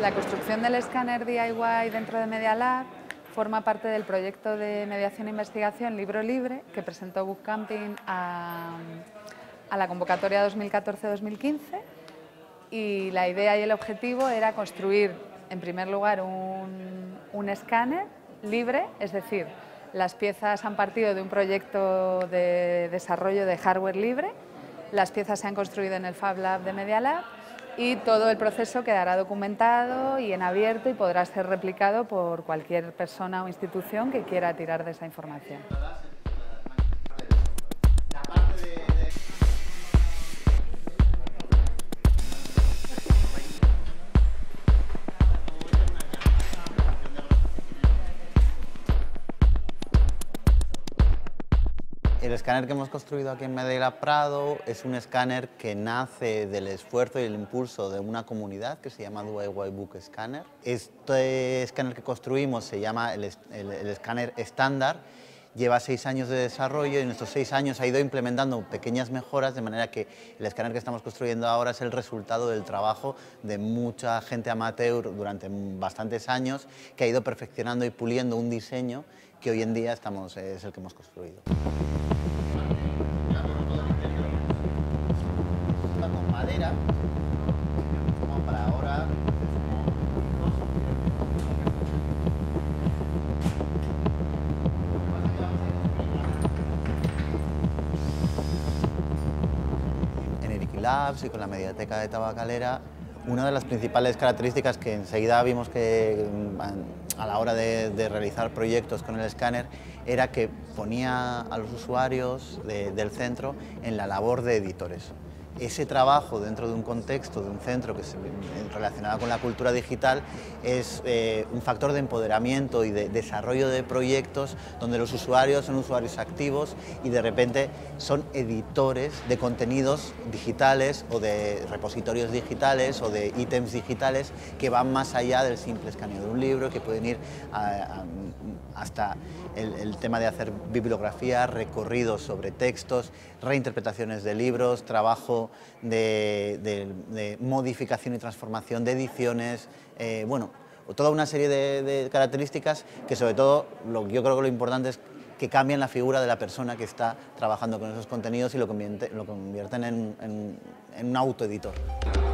La construcción del escáner DIY dentro de Media Lab forma parte del proyecto de mediación e investigación Libro Libre que presentó Book Camping a la convocatoria 2014-2015, y la idea y el objetivo era construir, en primer lugar, un escáner libre, es decir, las piezas han partido de un proyecto de desarrollo de hardware libre, las piezas se han construido en el Fab Lab de Media Lab y todo el proceso quedará documentado y en abierto y podrá ser replicado por cualquier persona o institución que quiera tirar de esa información. El escáner que hemos construido aquí en Media Lab Prado es un escáner que nace del esfuerzo y el impulso de una comunidad que se llama DIY Book Scanner. Este escáner que construimos se llama el escáner estándar. Lleva 6 años de desarrollo y en estos 6 años ha ido implementando pequeñas mejoras, de manera que el escáner que estamos construyendo ahora es el resultado del trabajo de mucha gente amateur durante bastantes años, que ha ido perfeccionando y puliendo un diseño que hoy en día es el que hemos construido. Con madera, como para ahora. En Eriki Labs y con la Mediateca de Tabacalera, una de las principales características que enseguida vimos que a la hora de realizar proyectos con el escáner era que ponía a los usuarios del centro en la labor de editores. Ese trabajo dentro de un contexto, de un centro que relacionado con la cultura digital, es un factor de empoderamiento y de desarrollo de proyectos donde los usuarios son usuarios activos y de repente son editores de contenidos digitales o de repositorios digitales o de ítems digitales que van más allá del simple escaneo de un libro, que pueden ir hasta el tema de hacer bibliografía, recorridos sobre textos, reinterpretaciones de libros, trabajo de modificación y transformación de ediciones, bueno, toda una serie de características que sobre todo yo creo que lo importante es que cambian la figura de la persona que está trabajando con esos contenidos y lo convierten en un autoeditor.